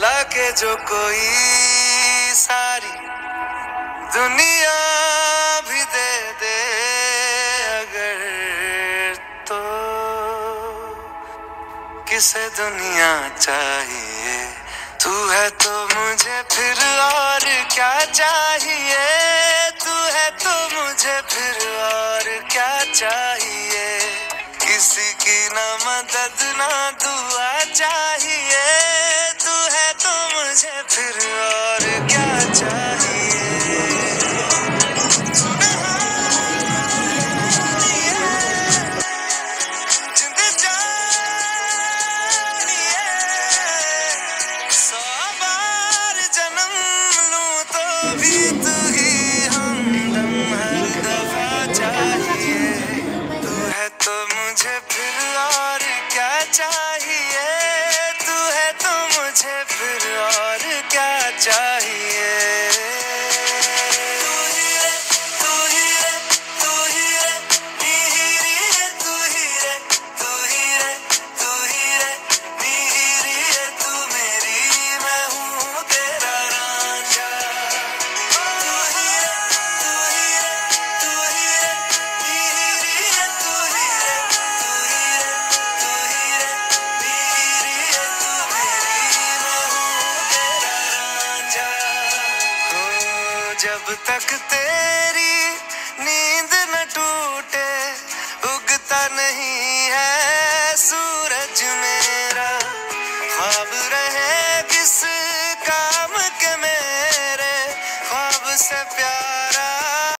लाके जो कोई सारी दुनिया भी दे दे अगर, तो किसे दुनिया चाहिए? तू है तो मुझे फिर और क्या चाहिए? तू है तो मुझे फिर और क्या चाहिए? किसी की ना मदद ना दुआ चाहिए। तू है तो मुझे फिर और क्या चाहिए? तो मुझे फिर और क्या चाहिए? तू है तो मुझे फिर और क्या चाहिए? तू ही रे, तू ही रे, तू ही रे, नीरी है तू ही रे, तू ही रे, तू ही रे, नीरी है तू मेरी, मैं हूँ तेरा रांझा। तू ही रे, तू ही रे, तू ही रे, नीरी है तू ही रे, तू ही रे, तू ही रे, नीरी है तू मेरी, मैं हूँ तेरा रांझा। हो जब तक तेरी नींद न टूटे उगता नहीं